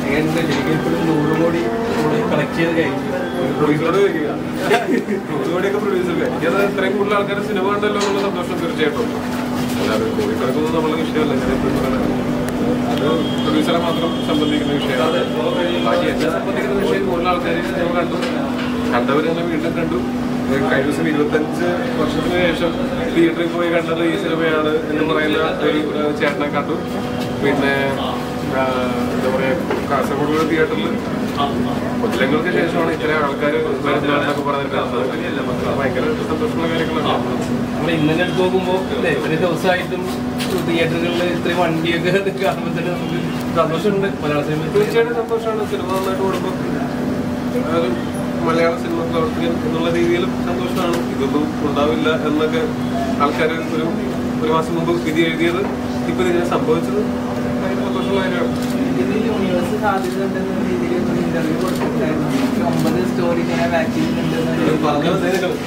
100 കോടി കളക്ട് ചെയ്ത് കഴിക്കും. പ്രൊഡ്യൂസറോട് ചോദിക്കുക. 100 കോടിയൊക്കെ പ്രൊഡ്യൂസർ എനിക്കത് ഇത്രയും കൂടുതൽ ആൾക്കാർ സിനിമ കണ്ടല്ലോ എന്നുള്ള സന്തോഷം തീർച്ചയായിട്ടും. അല്ലാതെ കോടിക്കണക്കൊന്നും നമ്മളെ വിഷയമല്ല. ഞാൻ എപ്പോഴും പറയുന്നത് അത് പ്രൊഡ്യൂസറെ മാത്രം സംബന്ധിക്കുന്ന വിഷയമാണ്. ബാക്കി എന്നെ സംബന്ധിക്കുന്ന വിഷയം കൂടുതൽ ആൾക്കാർ സിനിമ കണ്ടു, കണ്ടവരെന്നെ വീണ്ടും കണ്ടു. കഴിഞ്ഞ ദിവസം 25 വർഷത്തിന് ശേഷം തിയേറ്ററിൽ പോയി കണ്ടത് ഈ സിനിമയാണ് എന്ന് പറയുന്ന ഒരു ചേട്ടനെ കണ്ടു. പിന്നെ എന്താ പറയുക, കാസർഗോഡ് തിയേറ്ററിൽ കൊല്ലങ്ങൾക്ക് ശേഷമാണ് ഇത്രയും ആൾക്കാർ വരുന്നതെന്നൊക്കെ പറഞ്ഞിട്ട് ഭയങ്കര സന്തോഷമുള്ള കാര്യങ്ങളാണ്. നമ്മൾ ഇന്നലെ എടുത്ത് നോക്കുമ്പോൾ ഇത്രയും ദിവസമായിട്ടും തിയേറ്ററുകളിൽ ഇത്രയും വണ്ടിയൊക്കെ കാണുമ്പോൾ തന്നെ നമുക്ക് സന്തോഷമുണ്ട്. മലയാള സിനിമ തീർച്ചയായിട്ടും സന്തോഷമാണ്. സിനിമ നന്നായിട്ട് കൊടുക്കും. ഒരു മലയാള സിനിമ പ്രവർത്തകൻ എന്നുള്ള രീതിയിലും സന്തോഷമാണ്. ഇതൊന്നും ഉണ്ടാവില്ല എന്നൊക്കെ ആൾക്കാർ ഒരു മാസം മുമ്പ് വിധി എഴുതിയത് ഇപ്പം ഇതിങ്ങനെ സംഭവിച്ചത് ഭയങ്കര സന്തോഷമുള്ള കാര്യമാണ്. ഇതിൽ യൂണിവേഴ്സ് സാധ്യത ഉണ്ടെന്ന രീതിയിൽ ഇന്റർവ്യൂ കൊടുത്തിട്ടുണ്ടായിരുന്നു. 9 സ്റ്റോറി ഇങ്ങനെ വാക്സിൻ ഉണ്ടെന്ന് പറഞ്ഞത്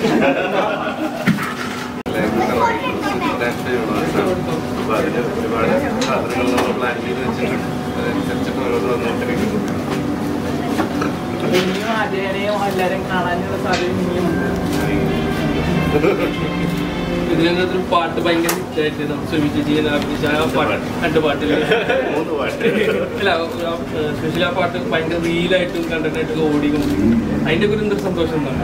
അപ്പോൾ അതിന് ഒരുപാട് സാധനങ്ങൾ നമ്മൾ പ്ലാൻ ചെയ്ത് വെച്ചിട്ടുണ്ട്. അതനുസരിച്ചിട്ട് ഓരോന്ന് വന്നുകൊണ്ടിരിക്കുന്നു. ഇനിയും അജയനെയും എല്ലാവരും കാണാനുള്ള സാധ്യത ഇനിയുമുണ്ട്. ഇതിനകത്തൊരു പാട്ട് ഭയങ്കര ഹിറ്റായിട്ട് നമ്മൾ ശ്രമിച്ചിട്ട് രണ്ട് പാട്ടിൽ 3 പാട്ട് അല്ല സ്പെഷ്യൽ ആ പാട്ട് ഭയങ്കര റീലായിട്ടും കണ്ടന്റായിട്ടും ഓടിക്കൊണ്ട് അതിന്റെ ഒരു എന്തൊരു സന്തോഷം എന്താണ്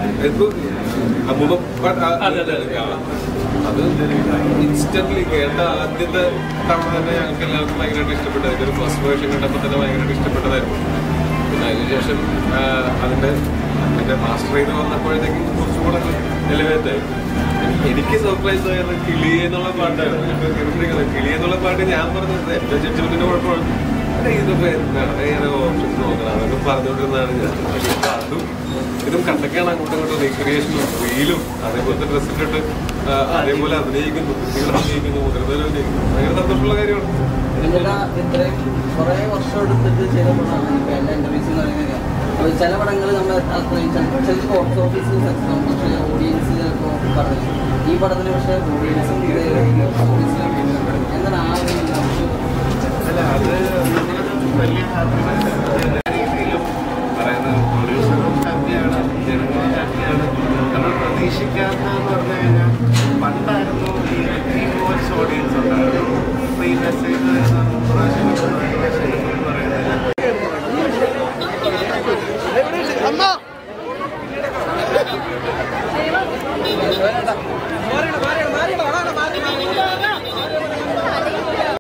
അത് ഇൻസ്റ്റന്റ്ലി കേട്ട ആദ്യത്തെ തവണ തന്നെ ഞങ്ങൾക്ക് എല്ലാവർക്കും ഭയങ്കരമായിട്ട് ഇഷ്ടപ്പെട്ടത്. ഒരു ഫസ്റ്റ് വേർഷൻ കണ്ടപ്പോൾ തന്നെ ഭയങ്കരമായിട്ട് ഇഷ്ടപ്പെട്ടതായിരുന്നു. പിന്നെ അതിനുശേഷം അതിന്റെ മാസ്റ്റർ ചെയ്ത് വന്നപ്പോഴത്തേക്കും കുറച്ചുകൂടെ എലിവേറ്റ് ആയി. എനിക്ക് സർപ്രൈസ് ആയത് കിളി എന്നുള്ള പാട്ടായിരുന്നു. കിളി എന്നുള്ള പാട്ട് ഞാൻ പറഞ്ഞത് എന്റെ ജഡ്ജ്മെന്റിന്റെ കുഴപ്പമാണ്. ഇതൊക്കെ എന്താണ് ഏറെ ഓപ്ഷൻസ് നോക്കണം അതൊക്കെ പറഞ്ഞുകൊണ്ടിരുന്നതാണ് ഞാൻ. പക്ഷെ ഇപ്പൊ അതും ഇതും കണ്ടൊക്കെയാണ് അങ്ങോട്ടും ഇങ്ങോട്ടും റീക്രിയേഷനും റീലും അതേപോലത്തെ ഡ്രസ് ഇട്ടിട്ട് അതേപോലെ അഭിനയിക്കുന്നു, കുട്ടികൾ അഭിനയിക്കുന്നു, മുതിർന്നവർ അഭിനയിക്കുന്നു. ഭയങ്കര സന്തോഷമുള്ള കാര്യമാണ്. ഇത്രയും കുറെ വർഷം എടുത്തിട്ട് ചെയ്ത പടമാണ് ഇപ്പൊ എല്ലാ ഇന്റർവ്യൂസ് എന്ന് പറയുന്നത്. ചില പടങ്ങൾ നമ്മൾ ചില ബോക്സ് ഓഫീസിൽ സക്സസ് ആവും, പക്ഷേ ഓഡിയൻസ് ചിലപ്പോൾ പറഞ്ഞു ഈ പടത്തിന് പക്ഷേ ഓഡിയൻസും എന്താണ് ആ അല്ല അത് വലിയ രീതിയിലും പറയുന്നത് പ്രൊഡ്യൂസറും ഹാപ്പിയാണ്, ജനങ്ങളും ഹാപ്പിയാണ്. നമ്മൾ പ്രതീക്ഷിക്കാത്തതെന്ന് പറഞ്ഞു കഴിഞ്ഞാൽ പണ്ടായിരുന്നു ഈ ഓഡിയൻസ് ഉണ്ടായിരുന്നു. ഇപ്പോൾ ഈ മെസ്സേജ് പ്രാവശ്യം